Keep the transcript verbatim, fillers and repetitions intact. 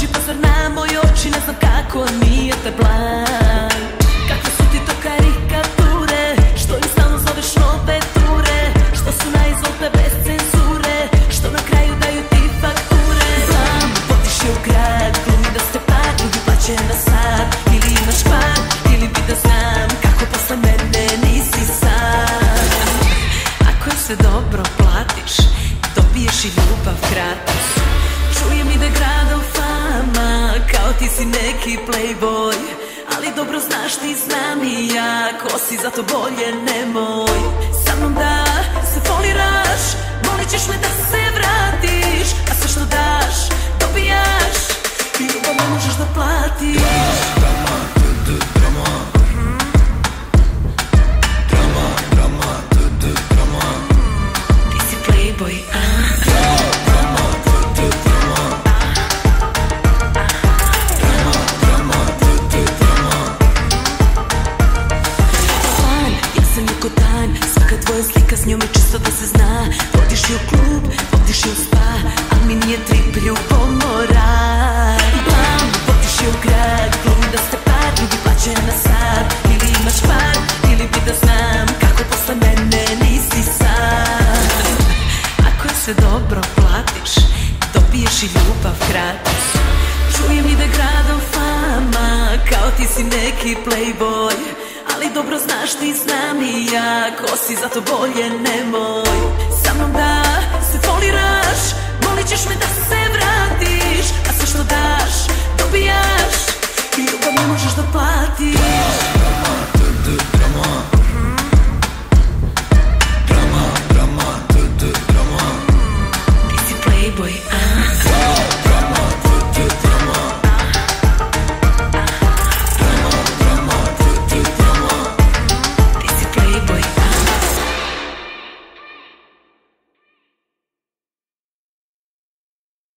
oči pa zar na moje oči, ne znam kako nije te plan. Kakve su ti to karikature, što im stalno zoveš nove ture, što su na izvolte bez cenzure, što na kraju daju ti fakture. Znam, vodiš je u grad, glumi da ste par, drugi plaće na sat. Ili imaš par, ili bi da znam kako posle mene nisi sam. Ako je sve dobro platiš, dobiješ i ljubav gratis. Čujem ide gradom fama, kao ti si neki playboy, ali dobro znaš ti, znam i ja, ko si, zato bolje nemoj sa mnom da se foliraš. Molit ćeš me da se vratiš, a sve što daš dobijaš i ljubav ne možeš da platiš. Drama, drama, drama, drama, drama. Ti si playboy, a? Svaka tvoja slika s njom je čisto da se zna. Vodiš je u klub, vodiš je u spa, al mi nije trip ljubomoran. Blam, vodiš je u grad, glumi da ste par, drugi plaće na sat. Ili imaš par, ili bi da znam kako posle mene nisi sam. Ako je sve dobro platiš, dobiješ i ljubav gratis. Čujem ide gradom fama, kao ti si neki playboy, ali dobro znaš ti, znam i ja, ko si, zato bolje nemoj sa mnom da se foliraš. Molit ćeš me da se vratiš,